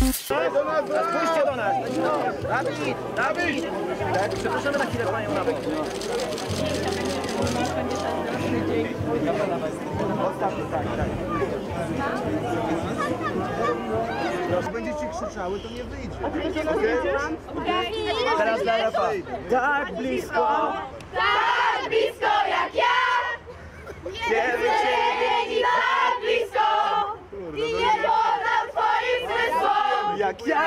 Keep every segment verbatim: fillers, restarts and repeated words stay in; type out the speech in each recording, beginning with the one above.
Spójrzcie do nas! Dawid! Dawid! Tak, przepraszamy na chwilę panią na bok. Ostatni, tak, tak. Jak będziecie krzyczały, to nie wyjdzie. A ty do nas jedziesz? Teraz dla Rafa. Tak blisko! Tak blisko jak ja! Wiemy ciebie I tak blisko! I nie poznam twoich zmysłów! jak ja!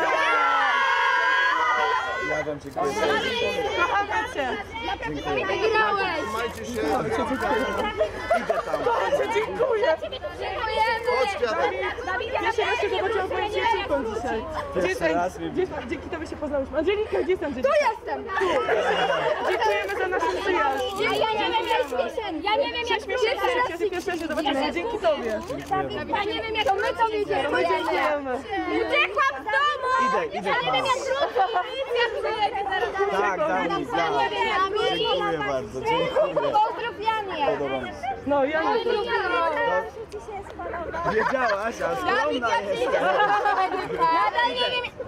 Ja wam dziękuję. Kocham cię! Wygrałeś! Trzymajcie się. Idę tam. Dziękuję! Chodź, Kwiatek. Pierwszy raz się zobaczyłam moją dziewczynką dzisiaj. Pierwszy raz. Gdzie, dzięki tobie się poznałyśmy. Angelika, gdzie jest Angelika? Tu jestem! Dziękujemy za naszą przyjaźń. Ja nie wiem jak śmieszeń! Ja nie wiem jak Pierwszy raz się pierwszy raz się zobaczyliśmy. Dzięki tobie. Ja nie wiem jak to my to wiecie! My dziękujemy. Uciekłam z domu! Idę, idę. Ja nie wiem jak drugi! Tak, Dawid, tak. Dziękuję bardzo, dziękuję. Pozdrów Janie! Podoba mi się. No, ja nie wiem. Wiedziałaś, a skromna jest. Nadal nie wiem,